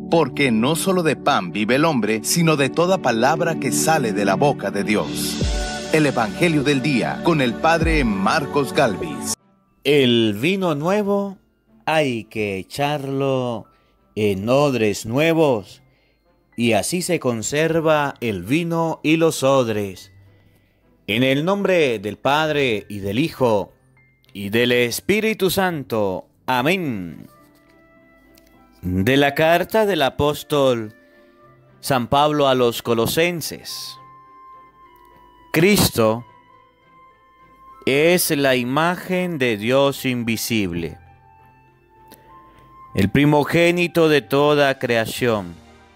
porque no solo de pan vive el hombre, sino de toda palabra que sale de la boca de Dios. El Evangelio del Día, con el Padre Marcos Galvis. El vino nuevo hay que echarlo en odres nuevos, y así se conserva el vino y los odres. En el nombre del Padre, y del Hijo, y del Espíritu Santo. Amén. De la carta del apóstol San Pablo a los Colosenses. Cristo es la imagen de Dios invisible, el primogénito de toda creación,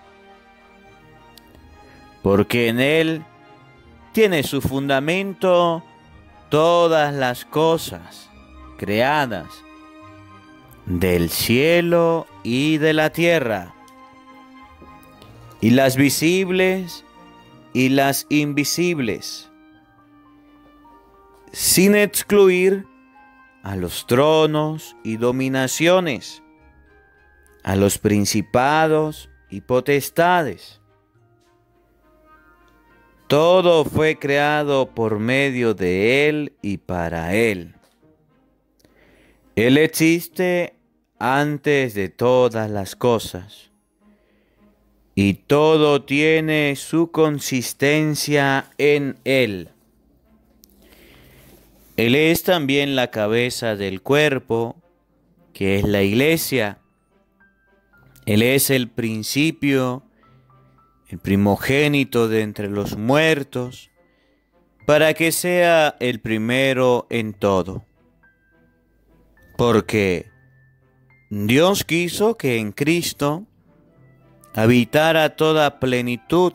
porque en Él tiene su fundamento todas las cosas creadas del cielo y de la tierra, y las visibles y las invisibles, sin excluir a los tronos y dominaciones, a los principados y potestades. Todo fue creado por medio de Él y para Él. Él existe antes de todas las cosas, y todo tiene su consistencia en Él. Él es también la cabeza del cuerpo, que es la iglesia. Él es el principio, el primogénito de entre los muertos, para que sea el primero en todo. Porque Dios quiso que en Cristo habitara toda plenitud,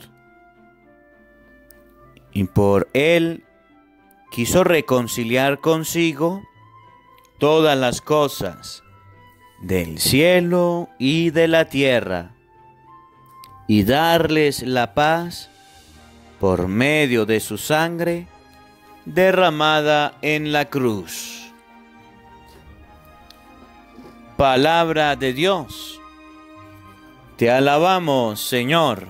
y por Él quiso reconciliar consigo todas las cosas del cielo y de la tierra, y darles la paz por medio de su sangre derramada en la cruz. Palabra de Dios. Te alabamos, Señor.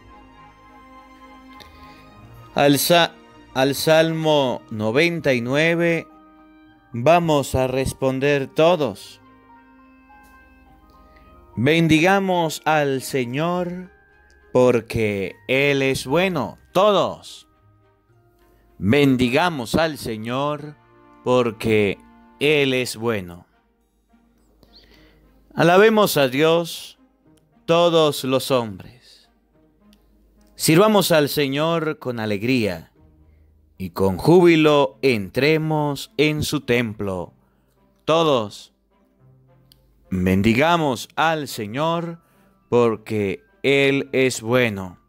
Al Salmo 99 vamos a responder todos. Bendigamos al Señor, porque Él es bueno. Todos. Bendigamos al Señor, porque Él es bueno. Alabemos a Dios todos los hombres. Sirvamos al Señor con alegría, y con júbilo entremos en su templo. Todos. Bendigamos al Señor, porque Él es bueno.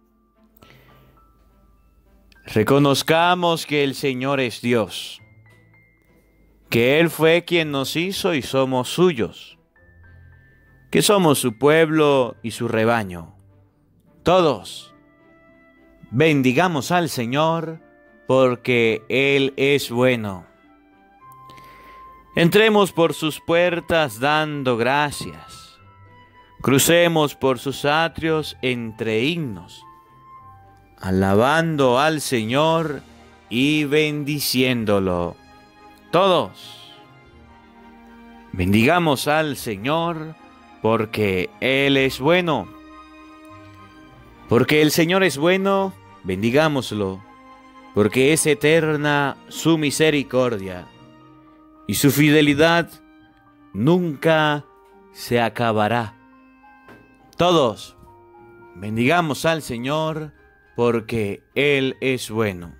Reconozcamos que el Señor es Dios, que Él fue quien nos hizo y somos suyos, que somos su pueblo y su rebaño. Todos. Bendigamos al Señor, porque Él es bueno. Entremos por sus puertas dando gracias. Crucemos por sus atrios entre himnos, alabando al Señor y bendiciéndolo. Todos. Bendigamos al Señor, porque Él es bueno. Porque el Señor es bueno, bendigámoslo, porque es eterna su misericordia, y su fidelidad nunca se acabará. Todos, bendigamos al Señor, porque Él es bueno.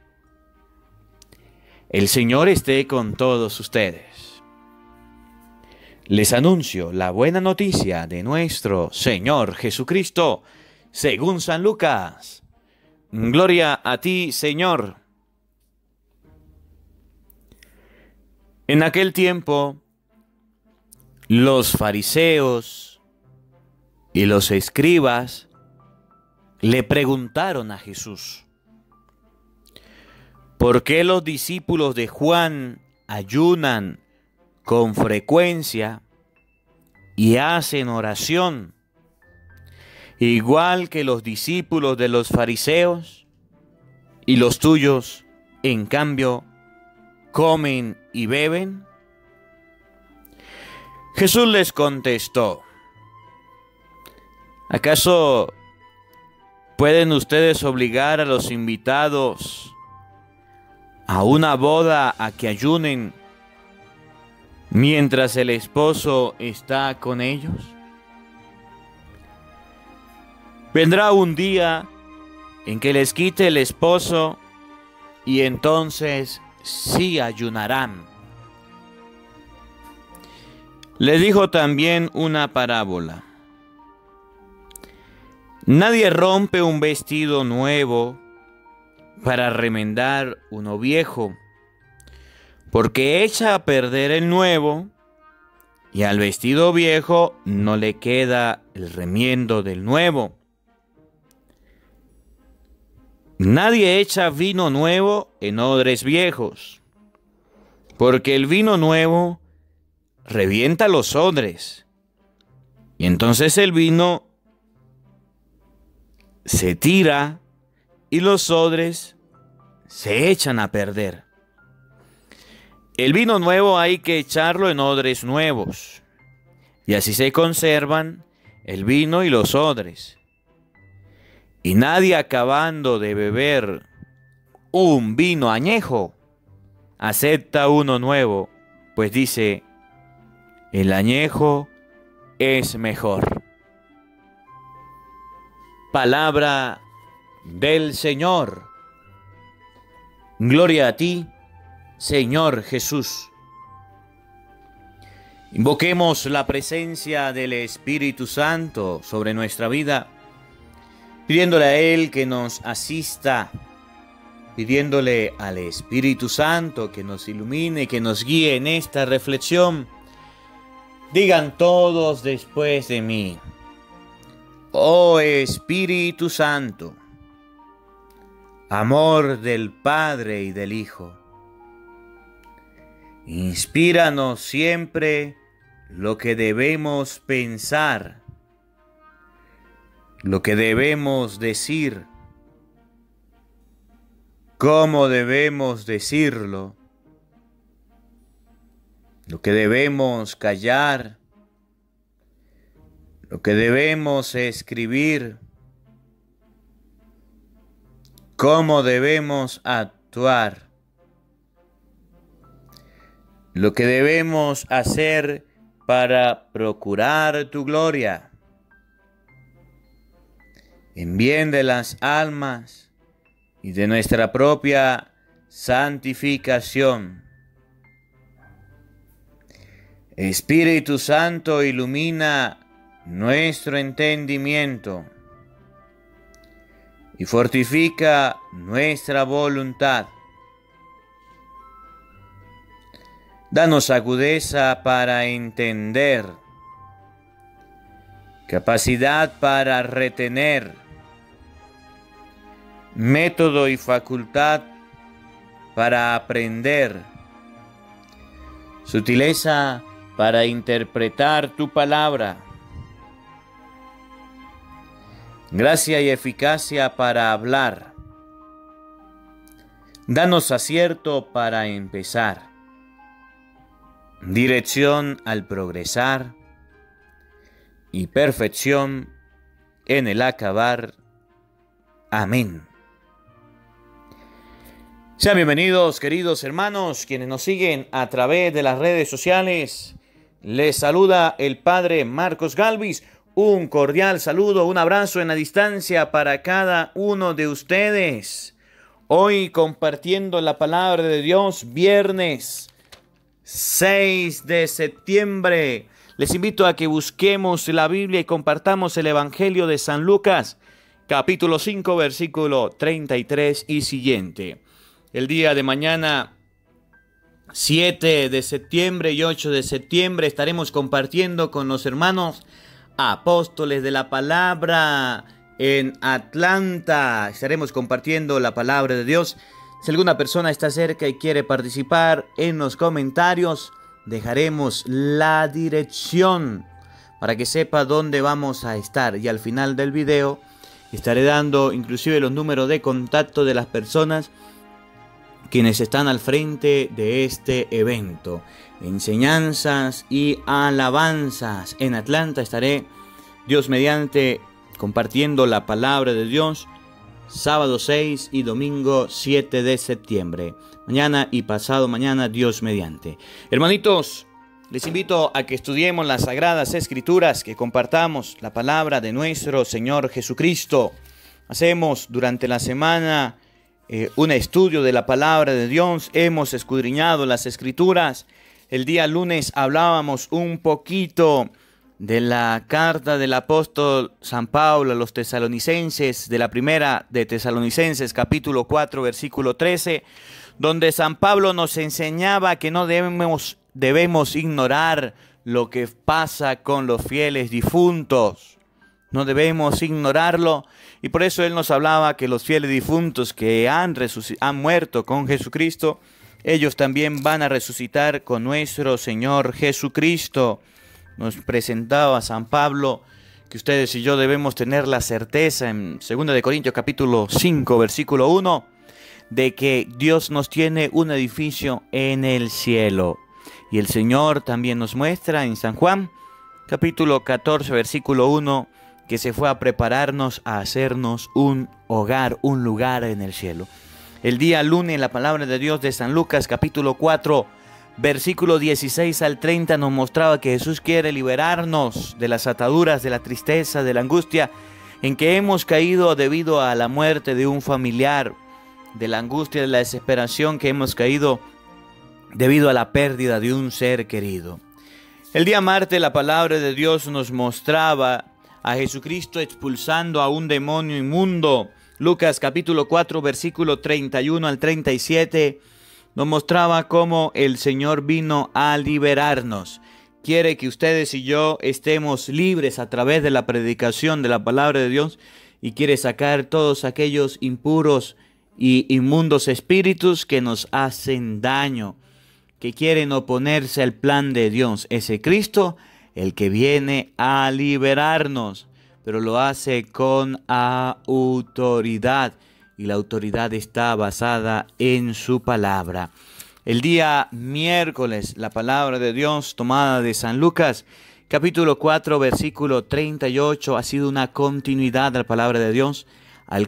El Señor esté con todos ustedes. Les anuncio la buena noticia de nuestro Señor Jesucristo, según San Lucas. Gloria a ti, Señor. En aquel tiempo, los fariseos y los escribas le preguntaron a Jesús: ¿por qué los discípulos de Juan ayunan con frecuencia y hacen oración, igual que los discípulos de los fariseos, y los tuyos, en cambio, comen y beben? Jesús les contestó: ¿acaso pueden ustedes obligar a los invitados a una boda a que ayunen mientras el esposo está con ellos? Vendrá un día en que les quite el esposo y entonces sí ayunarán. Le dijo también una parábola: nadie rompe un vestido nuevo para remendar uno viejo, porque echa a perder el nuevo y al vestido viejo no le queda el remiendo del nuevo. Nadie echa vino nuevo en odres viejos, porque el vino nuevo revienta los odres, y entonces el vino se tira y los odres se echan a perder. El vino nuevo hay que echarlo en odres nuevos, y así se conservan el vino y los odres. Y nadie, acabando de beber un vino añejo, acepta uno nuevo, pues dice: el añejo es mejor. Palabra del Señor. Gloria a ti, Señor Jesús. Invoquemos la presencia del Espíritu Santo sobre nuestra vida, pidiéndole a Él que nos asista, pidiéndole al Espíritu Santo que nos ilumine, que nos guíe en esta reflexión. Digan todos después de mí: oh Espíritu Santo, amor del Padre y del Hijo, inspíranos siempre lo que debemos pensar, lo que debemos decir, cómo debemos decirlo, lo que debemos callar, lo que debemos escribir, cómo debemos actuar, lo que debemos hacer para procurar tu gloria, en bien de las almas y de nuestra propia santificación. Espíritu Santo, ilumina nuestro entendimiento y fortifica nuestra voluntad. Danos agudeza para entender, capacidad para retener, método y facultad para aprender, sutileza para interpretar tu palabra, gracia y eficacia para hablar. Danos acierto para empezar, dirección al progresar y perfección en el acabar. Amén. Sean bienvenidos, queridos hermanos, quienes nos siguen a través de las redes sociales. Les saluda el Padre Marcos Galvis. Un cordial saludo, un abrazo en la distancia para cada uno de ustedes. Hoy compartiendo la palabra de Dios, viernes 6 de septiembre. Les invito a que busquemos la Biblia y compartamos el Evangelio de San Lucas, capítulo 5, versículo 33 y siguiente. El día de mañana, 7 de septiembre y 8 de septiembre, estaremos compartiendo con los hermanos apóstoles de la palabra en Atlanta. Estaremos compartiendo la palabra de Dios. Si alguna persona está cerca y quiere participar, en los comentarios dejaremos la dirección para que sepa dónde vamos a estar. Y al final del video estaré dando inclusive los números de contacto de las personas quienes están al frente de este evento. Enseñanzas y alabanzas. En Atlanta estaré, Dios mediante, compartiendo la palabra de Dios, sábado 6 y domingo 7 de septiembre. Mañana y pasado mañana, Dios mediante. Hermanitos, les invito a que estudiemos las Sagradas Escrituras, que compartamos la palabra de nuestro Señor Jesucristo. Hacemos durante la semana un estudio de la palabra de Dios. Hemos escudriñado las Escrituras. El día lunes hablábamos un poquito de la carta del apóstol San Pablo a los tesalonicenses, de la primera de Tesalonicenses, capítulo 4, versículo 13, donde San Pablo nos enseñaba que no debemos ignorar lo que pasa con los fieles difuntos. No debemos ignorarlo, y por eso él nos hablaba que los fieles difuntos que han muerto con Jesucristo, ellos también van a resucitar con nuestro Señor Jesucristo. Nos presentaba San Pablo que ustedes y yo debemos tener la certeza en 2 de Corintios capítulo 5, versículo 1, de que Dios nos tiene un edificio en el cielo. Y el Señor también nos muestra en San Juan capítulo 14, versículo 1, que se fue a prepararnos a hacernos un hogar, un lugar en el cielo. El día lunes la palabra de Dios de San Lucas capítulo 4, versículo 16 al 30 nos mostraba que Jesús quiere liberarnos de las ataduras, de la tristeza, de la angustia en que hemos caído debido a la muerte de un familiar, de la angustia, de la desesperación que hemos caído debido a la pérdida de un ser querido. El día martes la palabra de Dios nos mostraba a Jesucristo expulsando a un demonio inmundo. Lucas capítulo 4 versículo 31 al 37 nos mostraba cómo el Señor vino a liberarnos. Quiere que ustedes y yo estemos libres a través de la predicación de la palabra de Dios, y quiere sacar todos aquellos impuros y inmundos espíritus que nos hacen daño, que quieren oponerse al plan de Dios. Ese Cristo, el que viene a liberarnos, pero lo hace con autoridad, y la autoridad está basada en su palabra. El día miércoles la palabra de Dios tomada de San Lucas capítulo 4 versículo 38 ha sido una continuidad de la palabra de Dios. Al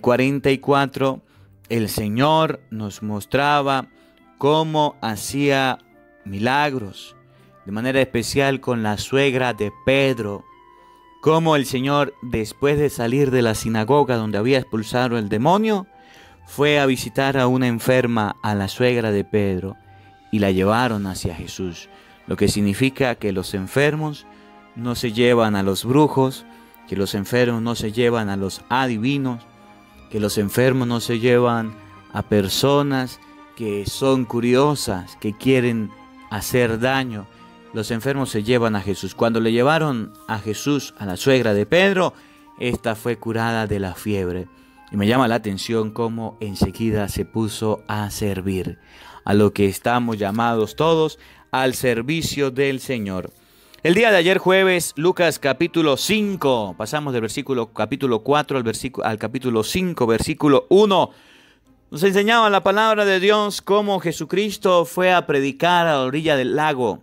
44 el Señor nos mostraba cómo hacía milagros, de manera especial con la suegra de Pedro. Cómo el Señor, después de salir de la sinagoga donde había expulsado el demonio, fue a visitar a una enferma, a la suegra de Pedro, y la llevaron hacia Jesús. Lo que significa que los enfermos no se llevan a los brujos, que los enfermos no se llevan a los adivinos, que los enfermos no se llevan a personas que son curiosas, que quieren hacer daño. Los enfermos se llevan a Jesús. Cuando le llevaron a Jesús a la suegra de Pedro, esta fue curada de la fiebre. Y me llama la atención cómo enseguida se puso a servir, a lo que estamos llamados todos, al servicio del Señor. El día de ayer jueves, Lucas capítulo 5, pasamos del capítulo 4 al capítulo 5, versículo 1. Nos enseñaba la palabra de Dios cómo Jesucristo fue a predicar a la orilla del lago.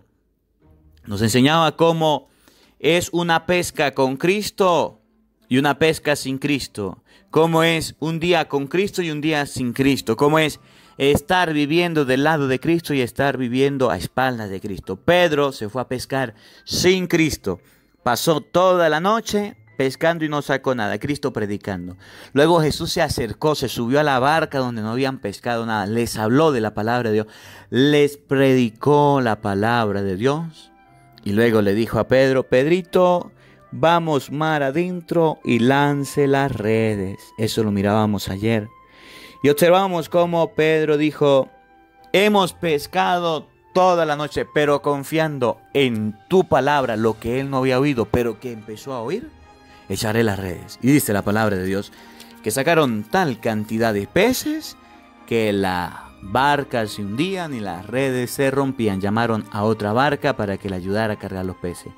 Nos enseñaba cómo es una pesca con Cristo y una pesca sin Cristo. Cómo es un día con Cristo y un día sin Cristo. Cómo es estar viviendo del lado de Cristo y estar viviendo a espaldas de Cristo. Pedro se fue a pescar sin Cristo. Pasó toda la noche pescando y no sacó nada. Cristo predicando. Luego Jesús se acercó, se subió a la barca donde no habían pescado nada. Les habló de la palabra de Dios. Les predicó la palabra de Dios. Y luego le dijo a Pedro: Pedrito, vamos mar adentro y lance las redes. Eso lo mirábamos ayer. Y observamos cómo Pedro dijo: hemos pescado toda la noche, pero confiando en tu palabra, lo que él no había oído, pero que empezó a oír, echaré las redes. Y dice la palabra de Dios que sacaron tal cantidad de peces que la barca se hundían y las redes se rompían. Llamaron a otra barca para que le ayudara a cargar los peces.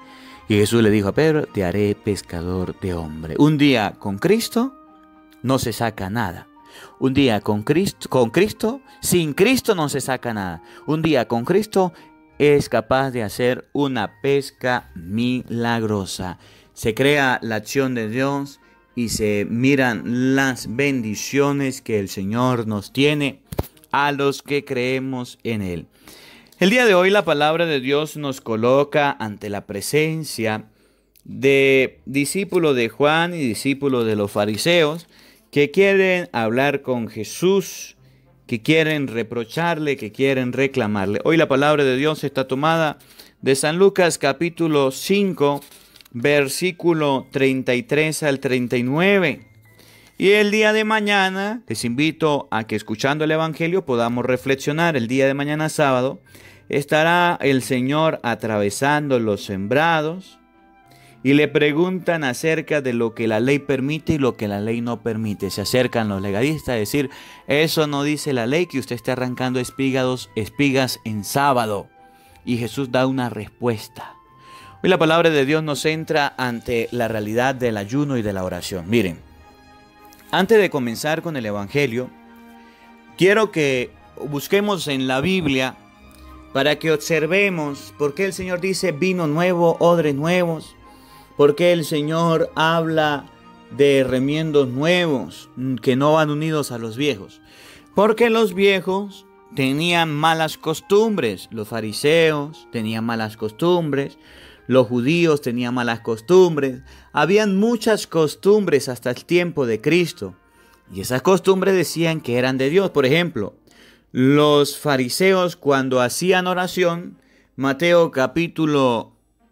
Y Jesús le dijo a Pedro, te haré pescador de hombre. Un día con Cristo no se saca nada. Un día con Cristo, sin Cristo no se saca nada. Un día con Cristo es capaz de hacer una pesca milagrosa. Se crea la acción de Dios y se miran las bendiciones que el Señor nos tiene a los que creemos en Él. El día de hoy la palabra de Dios nos coloca ante la presencia de discípulos de Juan y discípulos de los fariseos que quieren hablar con Jesús, que quieren reprocharle, que quieren reclamarle. Hoy la palabra de Dios está tomada de San Lucas capítulo 5, versículo 33 al 39. Y el día de mañana les invito a que escuchando el Evangelio podamos reflexionar. El día de mañana sábado estará el Señor atravesando los sembrados y le preguntan acerca de lo que la ley permite y lo que la ley no permite. Se acercan los legalistas a decir, eso no dice la ley que usted esté arrancando espigas en sábado. Y Jesús da una respuesta. Hoy la palabra de Dios nos centra ante la realidad del ayuno y de la oración. Miren, antes de comenzar con el Evangelio, quiero que busquemos en la Biblia para que observemos por qué el Señor dice vino nuevo, odres nuevos. Porque el Señor habla de remiendos nuevos que no van unidos a los viejos. Porque los viejos tenían malas costumbres. Los fariseos tenían malas costumbres. Los judíos tenían malas costumbres. Habían muchas costumbres hasta el tiempo de Cristo. Y esas costumbres decían que eran de Dios. Por ejemplo, los fariseos cuando hacían oración, Mateo capítulo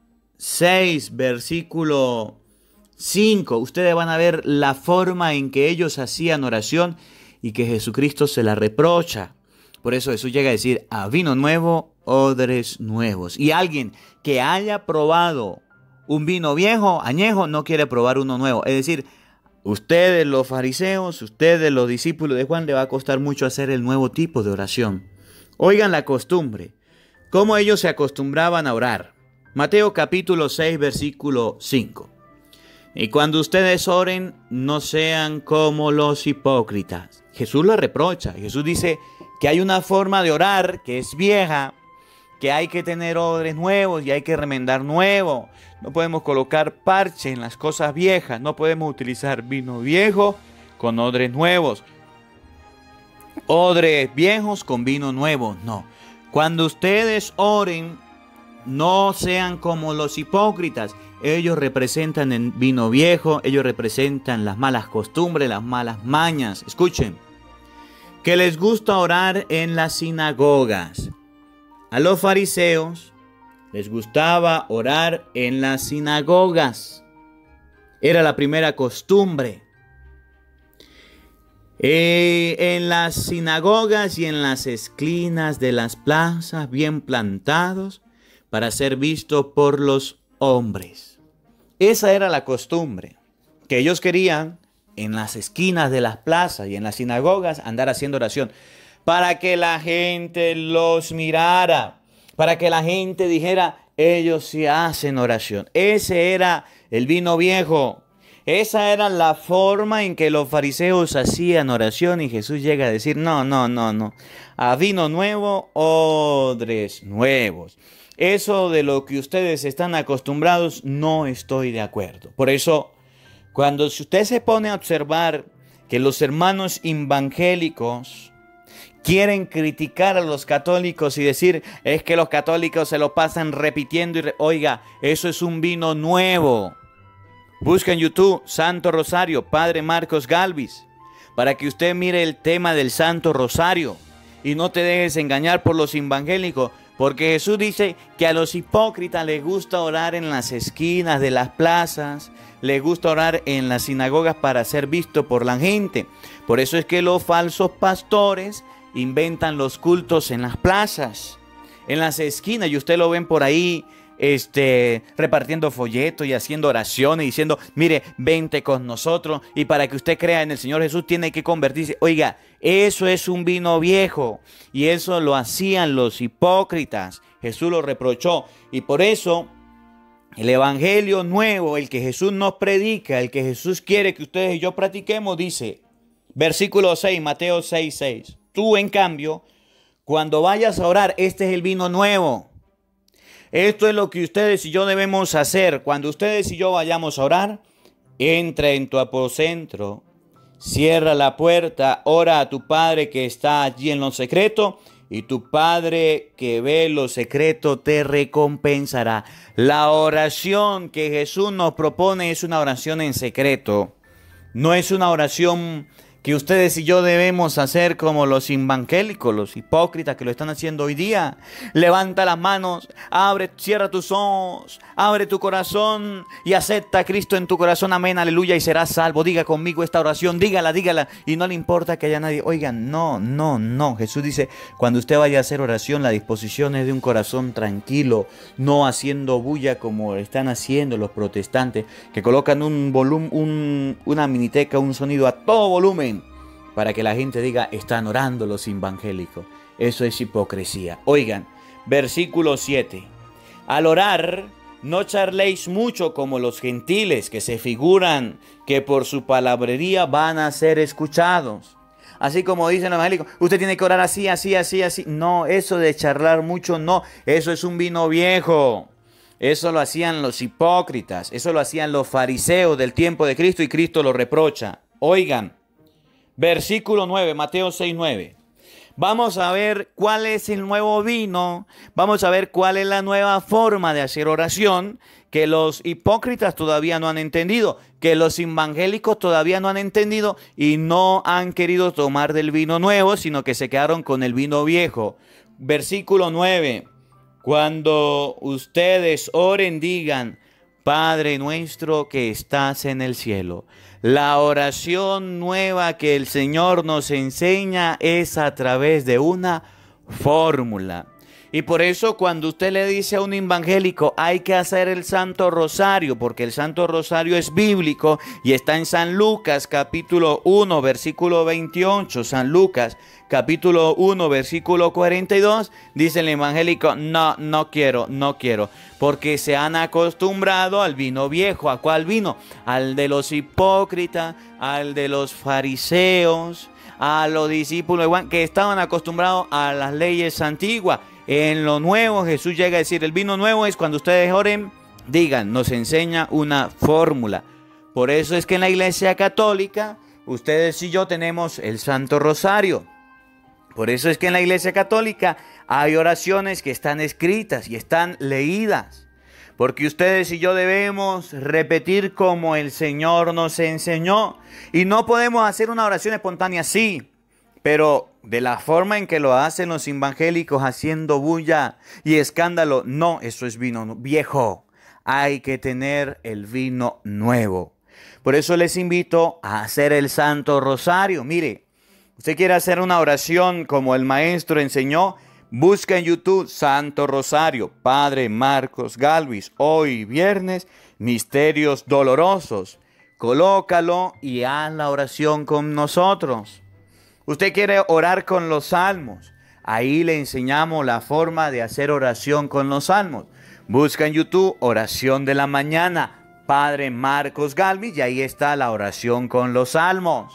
6, versículo 5, ustedes van a ver la forma en que ellos hacían oración y que Jesucristo se la reprocha. Por eso Jesús llega a decir, a vino nuevo, odres nuevos. Y alguien que haya probado un vino viejo, añejo, no quiere probar uno nuevo. Es decir, ustedes los fariseos, ustedes los discípulos de Juan, le va a costar mucho hacer el nuevo tipo de oración. Oigan la costumbre, cómo ellos se acostumbraban a orar. Mateo capítulo 6, versículo 5. Y cuando ustedes oren, no sean como los hipócritas. Jesús lo reprocha. Jesús dice que hay una forma de orar que es vieja, que hay que tener odres nuevos y hay que remendar nuevo. No podemos colocar parche en las cosas viejas. No podemos utilizar vino viejo con odres nuevos. Odres viejos con vino nuevo. No. Cuando ustedes oren, no sean como los hipócritas. Ellos representan el vino viejo, ellos representan las malas costumbres, las malas mañas. Escuchen, que les gusta orar en las sinagogas. A los fariseos les gustaba orar en las sinagogas. Era la primera costumbre. En las sinagogas y en las esquinas de las plazas bien plantados, para ser visto por los hombres. Esa era la costumbre, que ellos querían en las esquinas de las plazas y en las sinagogas andar haciendo oración, para que la gente los mirara, para que la gente dijera, ellos sí hacen oración. Ese era el vino viejo, esa era la forma en que los fariseos hacían oración y Jesús llega a decir, no, a vino nuevo, odres nuevos. Eso de lo que ustedes están acostumbrados, no estoy de acuerdo. Por eso, cuando usted se pone a observar que los hermanos evangélicos quieren criticar a los católicos y decir, es que los católicos se lo pasan repitiendo. Oiga, eso es un vino nuevo. Busca en YouTube Santo Rosario, Padre Marcos Galvis, para que usted mire el tema del Santo Rosario y no te dejes engañar por los evangélicos. Porque Jesús dice que a los hipócritas les gusta orar en las esquinas de las plazas, les gusta orar en las sinagogas para ser visto por la gente. Por eso es que los falsos pastores inventan los cultos en las plazas, en las esquinas, y usted lo ven por ahí repartiendo folletos y haciendo oraciones, diciendo, mire, vente con nosotros, y para que usted crea en el Señor Jesús tiene que convertirse. Oiga, eso es un vino viejo, y eso lo hacían los hipócritas. Jesús lo reprochó, y por eso El evangelio nuevo, el que Jesús nos predica, el que Jesús quiere que ustedes y yo practiquemos, dice, versículo 6, Mateo 6, 6. Tú, en cambio, cuando vayas a orar, este es el vino nuevo. Esto es lo que ustedes y yo debemos hacer. Cuando ustedes y yo vayamos a orar, entra en tu aposento, cierra la puerta, ora a tu Padre que está allí en lo secreto, y tu Padre que ve lo secreto te recompensará. La oración que Jesús nos propone es una oración en secreto. No es una oración que ustedes y yo debemos hacer como los evangélicos, los hipócritas que lo están haciendo hoy día. Levanta las manos, cierra tus ojos, abre tu corazón y acepta a Cristo en tu corazón. Amén, aleluya, y serás salvo. Diga conmigo esta oración, dígala, y no le importa que haya nadie. Oigan, no. Jesús dice, cuando usted vaya a hacer oración, la disposición es de un corazón tranquilo, no haciendo bulla como están haciendo los protestantes, que colocan una miniteca, un sonido a todo volumen, para que la gente diga, están orando los evangélicos. Eso es hipocresía. Oigan, versículo 7. Al orar, no charléis mucho como los gentiles, que se figuran que por su palabrería van a ser escuchados. Así como dicen los evangélicos, usted tiene que orar así. No, eso de charlar mucho no. Eso es un vino viejo. Eso lo hacían los hipócritas. Eso lo hacían los fariseos del tiempo de Cristo y Cristo lo reprocha. Oigan. Versículo 9, Mateo 6, 9. Vamos a ver cuál es el nuevo vino. Vamos a ver cuál es la nueva forma de hacer oración que los hipócritas todavía no han entendido, que los evangélicos todavía no han entendido y no han querido tomar del vino nuevo, sino que se quedaron con el vino viejo. Versículo 9. Cuando ustedes oren, digan, Padre nuestro que estás en el cielo. La oración nueva que el Señor nos enseña es a través de una fórmula. Y por eso cuando usted le dice a un evangélico hay que hacer el Santo Rosario, porque el Santo Rosario es bíblico y está en San Lucas capítulo 1 versículo 28, San Lucas capítulo 1 versículo 42, dice el evangélico, no quiero, porque se han acostumbrado al vino viejo. ¿A cuál vino? Al de los hipócritas, al de los fariseos, a los discípulos de Juan, que estaban acostumbrados a las leyes antiguas. En lo nuevo Jesús llega a decir, el vino nuevo es cuando ustedes oren, digan, nos enseña una fórmula. Por eso es que en la Iglesia Católica, ustedes y yo tenemos el Santo Rosario. Por eso es que en la Iglesia Católica hay oraciones que están escritas y están leídas. Porque ustedes y yo debemos repetir como el Señor nos enseñó. Y no podemos hacer una oración espontánea, sí, pero de la forma en que lo hacen los evangélicos, haciendo bulla y escándalo, no, eso es vino viejo. Hay que tener el vino nuevo. Por eso les invito a hacer el Santo Rosario. Mire, usted quiere hacer una oración como el maestro enseñó, busca en YouTube Santo Rosario, Padre Marcos Galvis, hoy viernes, misterios dolorosos. Colócalo y haz la oración con nosotros. Usted quiere orar con los salmos. Ahí le enseñamos la forma de hacer oración con los salmos. Busca en YouTube oración de la mañana, Padre Marcos Galvis, y ahí está la oración con los salmos.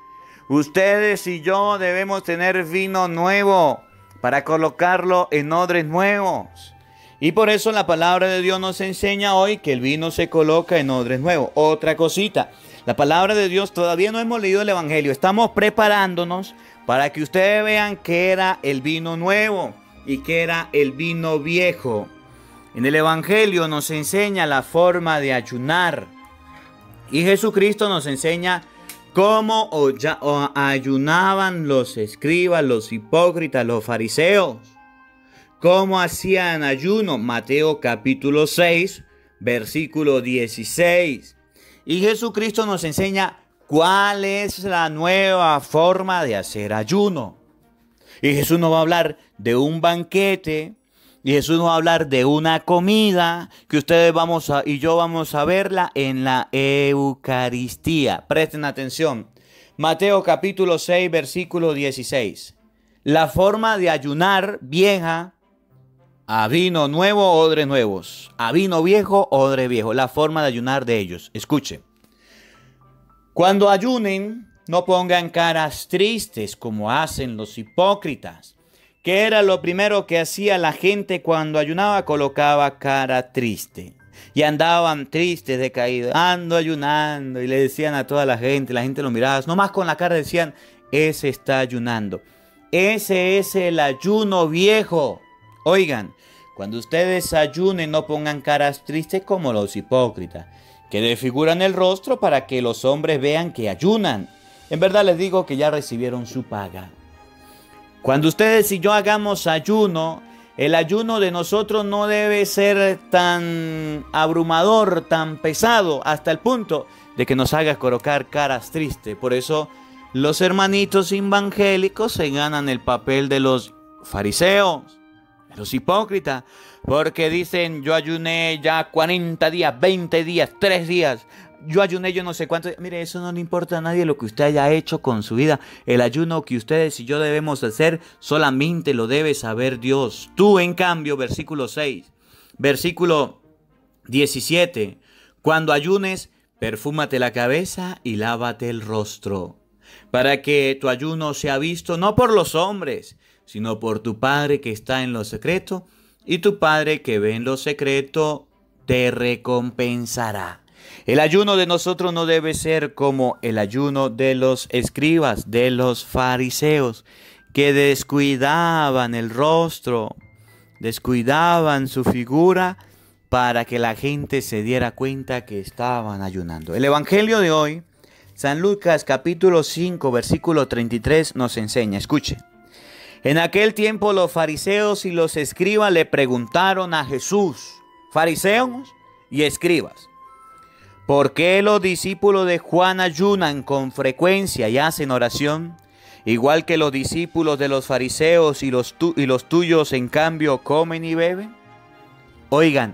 Ustedes y yo debemos tener vino nuevo para colocarlo en odres nuevos. Y por eso la palabra de Dios nos enseña hoy que el vino se coloca en odres nuevos. Otra cosita, la palabra de Dios, todavía no hemos leído el Evangelio. Estamos preparándonos para que ustedes vean qué era el vino nuevo y qué era el vino viejo. En el Evangelio nos enseña la forma de ayunar. Y Jesucristo nos enseña cómo ayunaban los escribas, los hipócritas, los fariseos. ¿Cómo hacían ayuno? Mateo capítulo 6, versículo 16. Y Jesucristo nos enseña cuál es la nueva forma de hacer ayuno. Y Jesús nos va a hablar de un banquete. Y Jesús nos va a hablar de una comida que ustedes y yo vamos a verla en la Eucaristía. Presten atención. Mateo capítulo 6, versículo 16. La forma de ayunar vieja A vino nuevo, odres nuevos. A vino viejo, odre viejo. La forma de ayunar de ellos. Escuchen. Cuando ayunen, no pongan caras tristes como hacen los hipócritas. ¿Qué era lo primero que hacía la gente cuando ayunaba? Colocaba cara triste. Y andaban tristes, decaídos. Ando ayunando. Y le decían a toda la gente lo miraba. Nomás con la cara decían, ese está ayunando. Ese es el ayuno viejo. Oigan, cuando ustedes ayunen, no pongan caras tristes como los hipócritas, que desfiguran el rostro para que los hombres vean que ayunan. En verdad les digo que ya recibieron su paga. Cuando ustedes y yo hagamos ayuno, el ayuno de nosotros no debe ser tan abrumador, tan pesado, hasta el punto de que nos haga colocar caras tristes. Por eso los hermanitos evangélicos se ganan el papel de los fariseos, de los hipócritas, porque dicen, yo ayuné ya 40 días, 20 días, 3 días. Yo ayuné yo no sé cuánto. Mire, eso no le importa a nadie lo que usted haya hecho con su vida. El ayuno que ustedes y yo debemos hacer solamente lo debe saber Dios. Tú, en cambio, versículo 6, versículo 17. Cuando ayunes, perfúmate la cabeza y lávate el rostro, para que tu ayuno sea visto no por los hombres, sino por tu Padre que está en lo secreto, y tu Padre que ve en lo secreto te recompensará. El ayuno de nosotros no debe ser como el ayuno de los escribas, de los fariseos, que descuidaban el rostro, descuidaban su figura para que la gente se diera cuenta que estaban ayunando. El evangelio de hoy, San Lucas capítulo 5, versículo 33 nos enseña, escuche. En aquel tiempo los fariseos y los escribas le preguntaron a Jesús, fariseos y escribas, ¿por qué los discípulos de Juan ayunan con frecuencia y hacen oración, igual que los discípulos de los fariseos y los tuyos en cambio comen y beben? Oigan,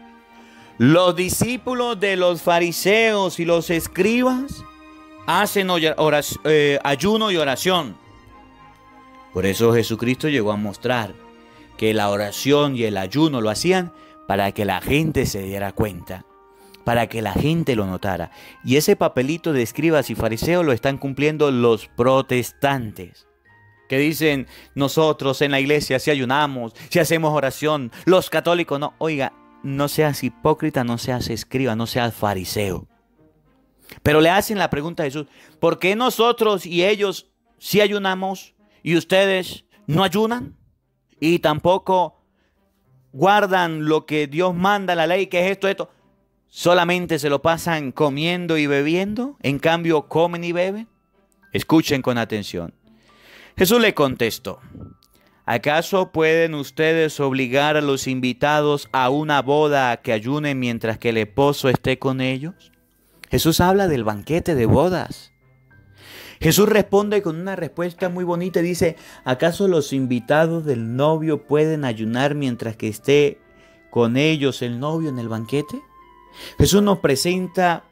los discípulos de los fariseos y los escribas hacen ayuno y oración. Por eso Jesucristo llegó a mostrar que la oración y el ayuno lo hacían para que la gente se diera cuenta, para que la gente lo notara. Y ese papelito de escribas y fariseos lo están cumpliendo los protestantes, que dicen, nosotros en la iglesia si ayunamos, si hacemos oración, los católicos no. Oiga, no seas hipócrita, no seas escriba, no seas fariseo. Pero le hacen la pregunta a Jesús, ¿por qué nosotros y ellos sí ayunamos y ustedes no ayunan? Y tampoco guardan lo que Dios manda, la ley, que es esto. Solamente se lo pasan comiendo y bebiendo, en cambio comen y beben. Escuchen con atención. Jesús le contestó, ¿acaso pueden ustedes obligar a los invitados a una boda a que ayunen mientras que el esposo esté con ellos? Jesús habla del banquete de bodas. Jesús responde con una respuesta muy bonita y dice, ¿acaso los invitados del novio pueden ayunar mientras que esté con ellos el novio en el banquete? Jesús nos presenta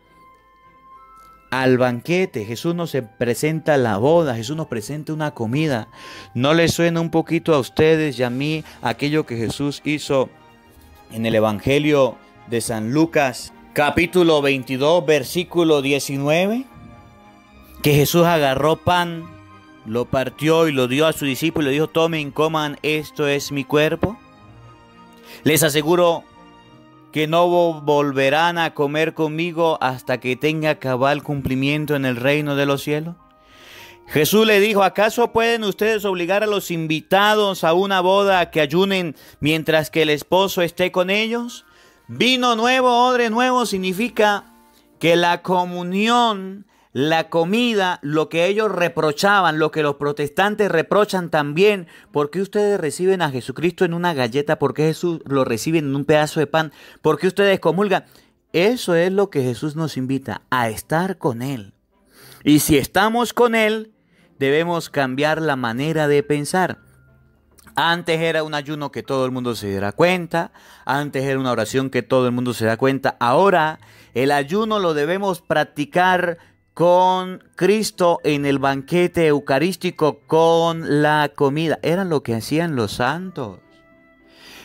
al banquete, Jesús nos presenta la boda, Jesús nos presenta una comida. ¿No les suena un poquito a ustedes y a mí aquello que Jesús hizo en el Evangelio de San Lucas, capítulo 22, versículo 19? Que Jesús agarró pan, lo partió y lo dio a sus discípulos y le dijo, tomen, coman, esto es mi cuerpo. Les aseguro que no volverán a comer conmigo hasta que tenga cabal cumplimiento en el reino de los cielos. Jesús le dijo, ¿acaso pueden ustedes obligar a los invitados a una boda a que ayunen mientras que el esposo esté con ellos? Vino nuevo, odre nuevo significa que la comunión, la comida, lo que ellos reprochaban, lo que los protestantes reprochan también, ¿por qué ustedes reciben a Jesucristo en una galleta? ¿Por qué Jesús lo reciben en un pedazo de pan? ¿Por qué ustedes comulgan? Eso es lo que Jesús nos invita, a estar con Él. Y si estamos con Él, debemos cambiar la manera de pensar. Antes era un ayuno que todo el mundo se diera cuenta. Antes era una oración que todo el mundo se da cuenta. Ahora el ayuno lo debemos practicar con Cristo en el banquete eucarístico, con la comida. Era lo que hacían los santos.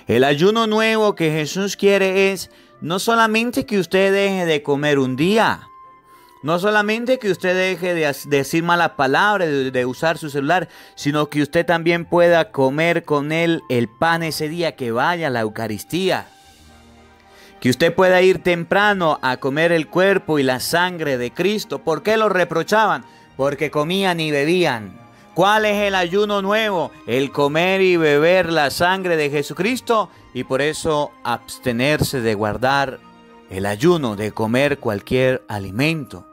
El ayuno nuevo que Jesús quiere es no solamente que usted deje de comer un día, no solamente que usted deje de decir malas palabras, de usar su celular, sino que usted también pueda comer con él el pan ese día que vaya a la Eucaristía. Que usted pueda ir temprano a comer el cuerpo y la sangre de Cristo. ¿Por qué lo reprochaban? Porque comían y bebían. ¿Cuál es el ayuno nuevo? El comer y beber la sangre de Jesucristo, y por eso abstenerse de guardar el ayuno, de comer cualquier alimento.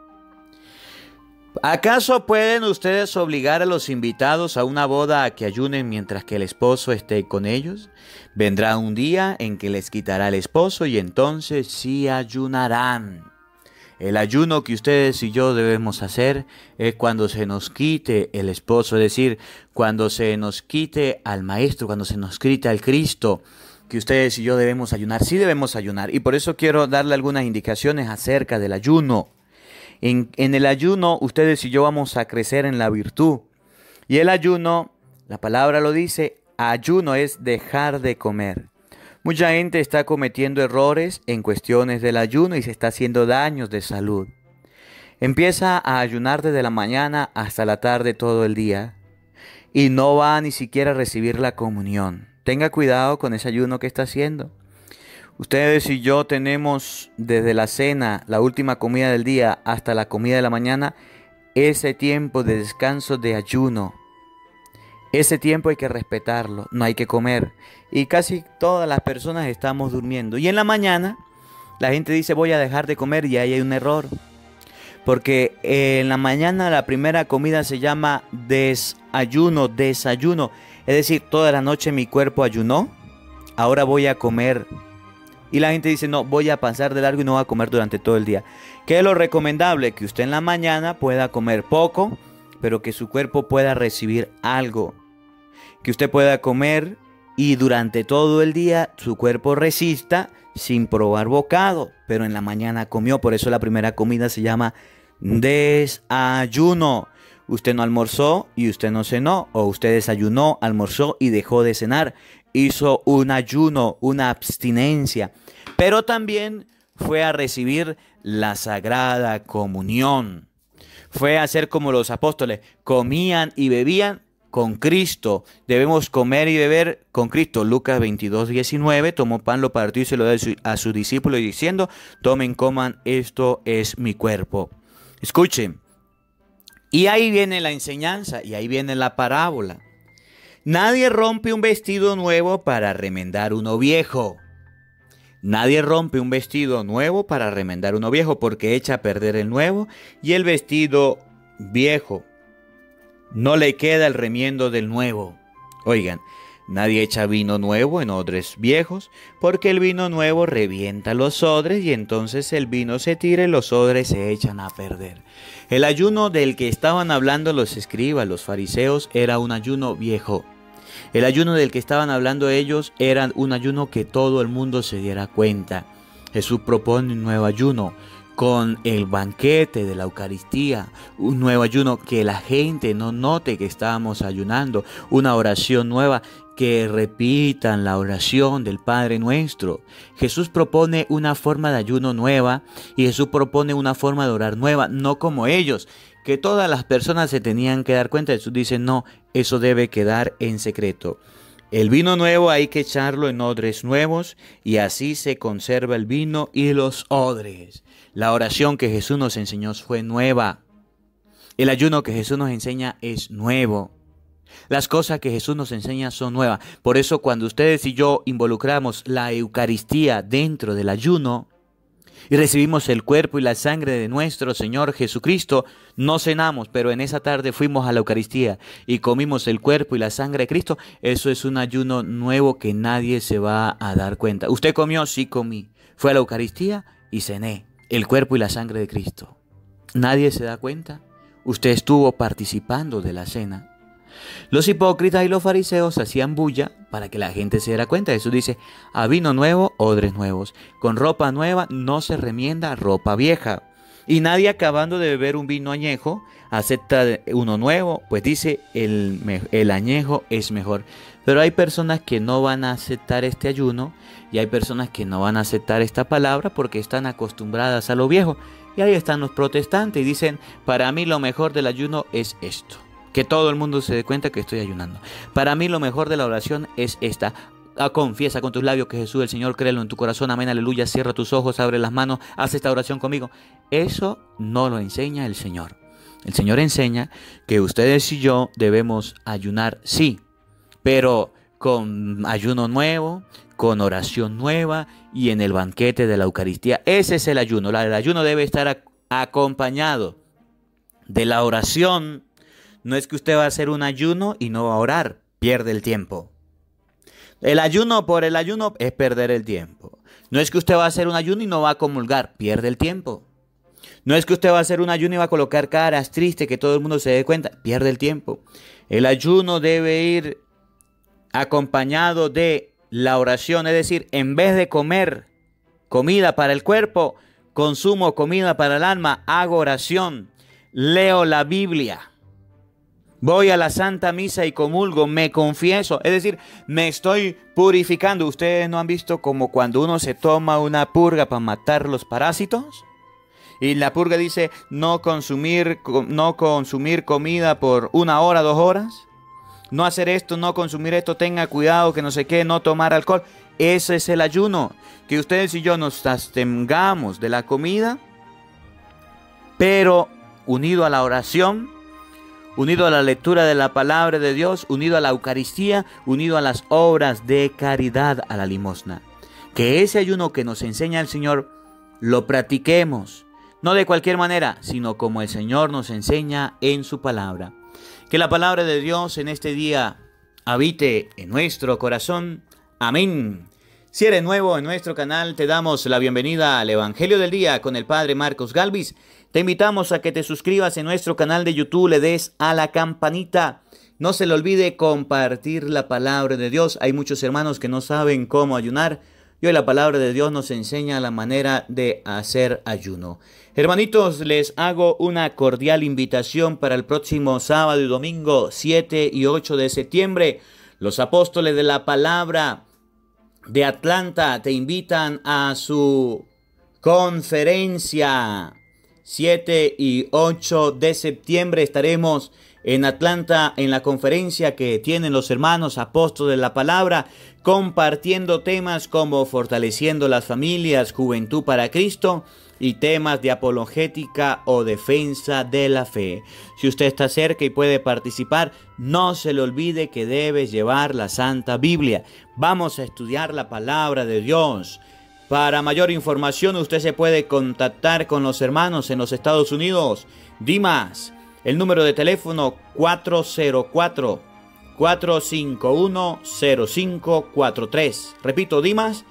¿Acaso pueden ustedes obligar a los invitados a una boda a que ayunen mientras que el esposo esté con ellos? Vendrá un día en que les quitará el esposo y entonces sí ayunarán. El ayuno que ustedes y yo debemos hacer es cuando se nos quite el esposo, es decir, cuando se nos quite al Maestro, cuando se nos quite al Cristo, que ustedes y yo debemos ayunar. Sí debemos ayunar, y por eso quiero darle algunas indicaciones acerca del ayuno. En el ayuno, ustedes y yo vamos a crecer en la virtud. Y el ayuno, la palabra lo dice, ayuno es dejar de comer. Mucha gente está cometiendo errores en cuestiones del ayuno y se está haciendo daños de salud. Empieza a ayunar desde la mañana hasta la tarde todo el día y no va ni siquiera a recibir la comunión. Tenga cuidado con ese ayuno que está haciendo. Ustedes y yo tenemos desde la cena, la última comida del día, hasta la comida de la mañana, ese tiempo de descanso, de ayuno. Ese tiempo hay que respetarlo, no hay que comer. Y casi todas las personas estamos durmiendo. Y en la mañana la gente dice voy a dejar de comer, y ahí hay un error. Porque en la mañana la primera comida se llama desayuno. Es decir, toda la noche mi cuerpo ayunó, ahora voy a comer. Y la gente dice, no, voy a pasar de largo y no voy a comer durante todo el día. ¿Qué es lo recomendable? Que usted en la mañana pueda comer poco, pero que su cuerpo pueda recibir algo. Que usted pueda comer y durante todo el día su cuerpo resista sin probar bocado. Pero en la mañana comió, por eso la primera comida se llama desayuno. Usted no almorzó y usted no cenó, o usted desayunó, almorzó y dejó de cenar. Hizo un ayuno, una abstinencia, pero también fue a recibir la Sagrada Comunión. Fue a hacer como los apóstoles, comían y bebían con Cristo. Debemos comer y beber con Cristo. Lucas 22:19, tomó pan, lo partió y se lo dio a sus discípulos diciendo, tomen, coman, esto es mi cuerpo. Escuchen, y ahí viene la enseñanza, y ahí viene la parábola. Nadie rompe un vestido nuevo para remendar uno viejo. Nadie rompe un vestido nuevo para remendar uno viejo, porque echa a perder el nuevo y el vestido viejo no le queda el remiendo del nuevo. Oigan, nadie echa vino nuevo en odres viejos, porque el vino nuevo revienta los odres y entonces el vino se tira y los odres se echan a perder. El ayuno del que estaban hablando los escribas, los fariseos, era un ayuno viejo. El ayuno del que estaban hablando ellos era un ayuno que todo el mundo se diera cuenta. Jesús propone un nuevo ayuno con el banquete de la Eucaristía, un nuevo ayuno que la gente no note que estábamos ayunando, una oración nueva, que repitan la oración del Padre Nuestro. Jesús propone una forma de ayuno nueva y Jesús propone una forma de orar nueva, no como ellos, que todas las personas se tenían que dar cuenta. Jesús dice, no, eso debe quedar en secreto. El vino nuevo hay que echarlo en odres nuevos y así se conserva el vino y los odres. La oración que Jesús nos enseñó fue nueva. El ayuno que Jesús nos enseña es nuevo. Las cosas que Jesús nos enseña son nuevas. Por eso cuando ustedes y yo involucramos la Eucaristía dentro del ayuno y recibimos el cuerpo y la sangre de nuestro Señor Jesucristo, no cenamos, pero en esa tarde fuimos a la Eucaristía y comimos el cuerpo y la sangre de Cristo. Eso es un ayuno nuevo que nadie se va a dar cuenta. ¿Usted comió? Sí, comí. Fue a la Eucaristía y cené el cuerpo y la sangre de Cristo. ¿Nadie se da cuenta? Usted estuvo participando de la cena. Los hipócritas y los fariseos hacían bulla para que la gente se diera cuenta. Jesús dice, a vino nuevo, odres nuevos. Con ropa nueva no se remienda ropa vieja. Y nadie acabando de beber un vino añejo acepta uno nuevo, pues dice el añejo es mejor. Pero hay personas que no van a aceptar este ayuno y hay personas que no van a aceptar esta palabra porque están acostumbradas a lo viejo. Y ahí están los protestantes y dicen, para mí lo mejor del ayuno es esto. Que todo el mundo se dé cuenta que estoy ayunando. Para mí lo mejor de la oración es esta. Confiesa con tus labios que Jesús el Señor, créelo en tu corazón, amén, aleluya, cierra tus ojos, abre las manos, haz esta oración conmigo. Eso no lo enseña el Señor. El Señor enseña que ustedes y yo debemos ayunar, sí, pero con ayuno nuevo, con oración nueva y en el banquete de la Eucaristía. Ese es el ayuno. El ayuno debe estar acompañado de la oración. No es que usted va a hacer un ayuno y no va a orar, pierde el tiempo. El ayuno por el ayuno es perder el tiempo. No es que usted va a hacer un ayuno y no va a comulgar, pierde el tiempo. No es que usted va a hacer un ayuno y va a colocar caras tristes que todo el mundo se dé cuenta, pierde el tiempo. El ayuno debe ir acompañado de la oración, es decir, en vez de comer comida para el cuerpo, consumo comida para el alma, hago oración, leo la Biblia. Voy a la Santa Misa y comulgo, me confieso, es decir, me estoy purificando. ¿Ustedes no han visto como cuando uno se toma una purga para matar los parásitos? Y la purga dice no consumir comida por 1 hora, 2 horas. No hacer esto, no consumir esto, tenga cuidado, que no sé qué, no tomar alcohol. Ese es el ayuno, que ustedes y yo nos abstengamos de la comida, pero unido a la oración, unido a la lectura de la palabra de Dios, unido a la Eucaristía, unido a las obras de caridad, a la limosna. Que ese ayuno que nos enseña el Señor, lo practiquemos, no de cualquier manera, sino como el Señor nos enseña en su palabra. Que la palabra de Dios en este día habite en nuestro corazón. Amén. Si eres nuevo en nuestro canal, te damos la bienvenida al Evangelio del Día con el Padre Marcos Galvis. Te invitamos a que te suscribas en nuestro canal de YouTube, le des a la campanita. No se le olvide compartir la palabra de Dios. Hay muchos hermanos que no saben cómo ayunar. Y hoy la palabra de Dios nos enseña la manera de hacer ayuno. Hermanitos, les hago una cordial invitación para el próximo sábado y domingo 7 y 8 de septiembre. Los apóstoles de la palabra de Atlanta te invitan a su conferencia. 7 y 8 de septiembre estaremos en Atlanta en la conferencia que tienen los hermanos apóstoles de la palabra, compartiendo temas como fortaleciendo las familias, juventud para Cristo y temas de apologética o defensa de la fe. Si usted está cerca y puede participar, no se le olvide que debe llevar la Santa Biblia. Vamos a estudiar la palabra de Dios. Para mayor información, usted se puede contactar con los hermanos en los Estados Unidos. Dimas, el número de teléfono 404-451-0543. Repito, Dimas,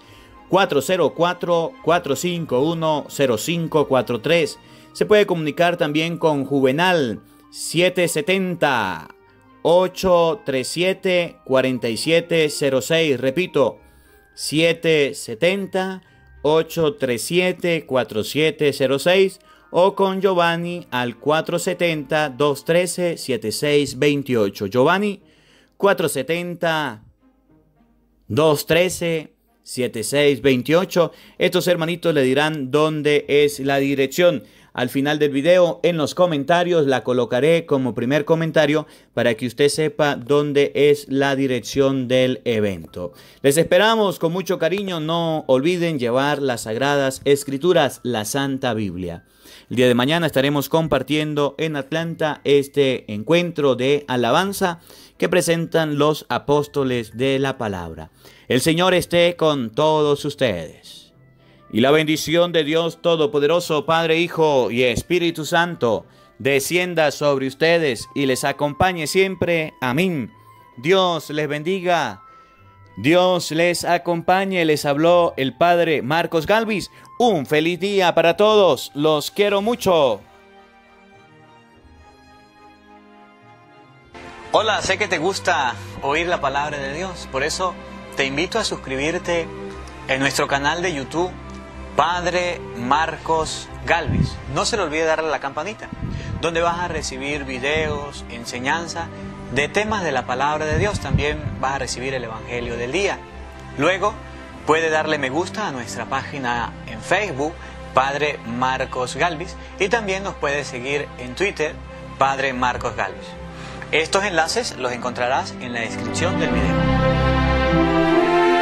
404-451-0543. Se puede comunicar también con Juvenal, 770-837-4706. Repito, 770-837-4706 o con Giovanni al 470-213-7628. Giovanni, 470-213-7628. Estos hermanitos le dirán dónde es la dirección. Al final del video, en los comentarios, la colocaré como primer comentario para que usted sepa dónde es la dirección del evento. Les esperamos con mucho cariño. No olviden llevar las Sagradas Escrituras, la Santa Biblia. El día de mañana estaremos compartiendo en Atlanta este encuentro de alabanza que presentan los apóstoles de la palabra. El Señor esté con todos ustedes. Y la bendición de Dios Todopoderoso, Padre, Hijo y Espíritu Santo, descienda sobre ustedes y les acompañe siempre. Amén. Dios les bendiga. Dios les acompañe. Les habló el Padre Marcos Galvis. Un feliz día para todos. Los quiero mucho. Hola, sé que te gusta oír la palabra de Dios. Por eso te invito a suscribirte en nuestro canal de YouTube. Padre Marcos Galvis. No se le olvide darle a la campanita, donde vas a recibir videos, enseñanza de temas de la palabra de Dios. También vas a recibir el Evangelio del día. Luego puede darle me gusta a nuestra página en Facebook, Padre Marcos Galvis, y también nos puede seguir en Twitter, Padre Marcos Galvis. Estos enlaces los encontrarás en la descripción del video.